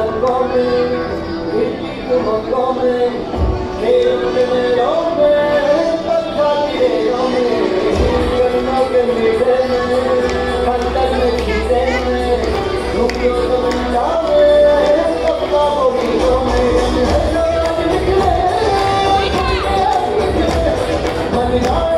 रंगों में, मिट्टी के मंगों में, खेल के मेलों में, पंखा की रेलों में, गन्नों के मेले में, खंडर में खीसे में, झुकियों के मंडा में, कपड़ा बोलियों में, निकले मन